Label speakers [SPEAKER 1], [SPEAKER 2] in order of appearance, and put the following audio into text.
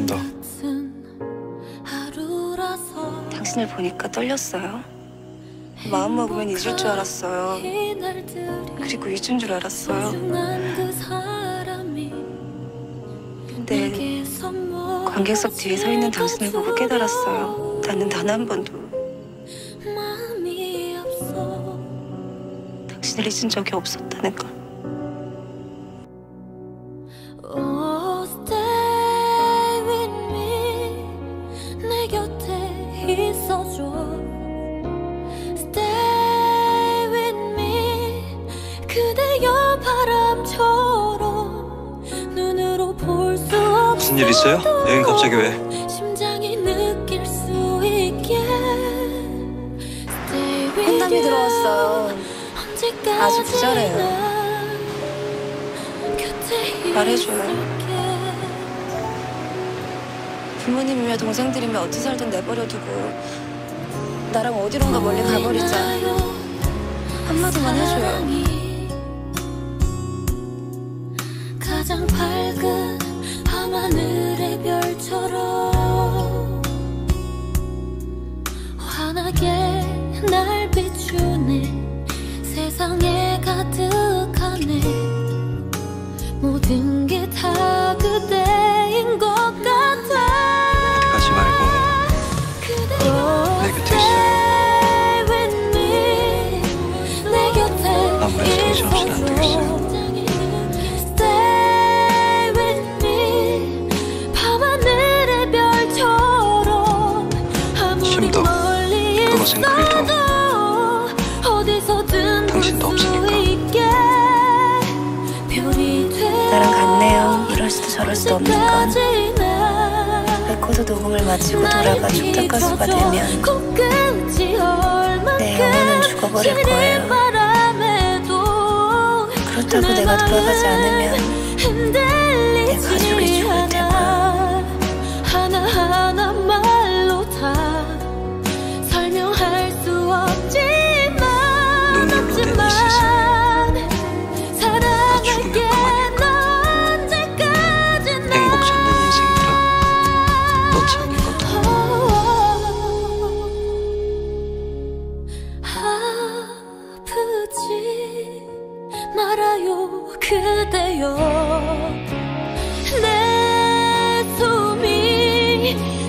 [SPEAKER 1] 더.
[SPEAKER 2] 당신을 보니까 떨렸어요. 마음 먹으면 잊을 줄 알았어요. 그리고 잊은 줄 알았어요. 근데 관객석 뒤에 서 있는 당신을 보고 깨달았어요. 나는 단 한 번도 당신을 잊은 적이 없었다는 걸.
[SPEAKER 3] 내 곁에 있어줘. 그대여 바람처럼 눈으로 볼 수 없어.
[SPEAKER 1] 무슨 일 있어요? 여긴 갑자기 왜?
[SPEAKER 3] 심장이 느낄 수 있게.
[SPEAKER 2] 혼담이 들어왔어요. 아주 부자래요. 말해줘요. 부모님이며 동생들이며 어디 살든 내버려두고 나랑 어디론가 멀리 가버리자. 한마디만 해줘요.
[SPEAKER 3] 가장 밝은 밤하늘의 별처럼 환하게 날 비추네. 세상에 가득하네. 모든 게 다 그대인 것 같아.
[SPEAKER 1] 가지 말고 내 곁에 있어요. 아무래도 정신없이는 안 되겠어요. 힘도 그것은 그리도 당신도 없으니까.
[SPEAKER 2] 나랑 같네요. 이럴 수도 저럴 수도 없는 건. 레코드 녹음을 마치고 돌아가 죽다 가수가 되면 내 영혼은 죽어버릴 거예요. 그렇다고 내가 돌아가지 않으면 내 가족이 죽을 테고요.
[SPEAKER 3] 하나하나 말로 다 설명할 수 없지만
[SPEAKER 1] 눈물로 내는 세상.
[SPEAKER 3] 사랑할게 넌 언제까지나.
[SPEAKER 1] 행복 찾는 인생이라 너 찾는 것도.
[SPEAKER 3] 아프지 말아요 그대여. 내 숨이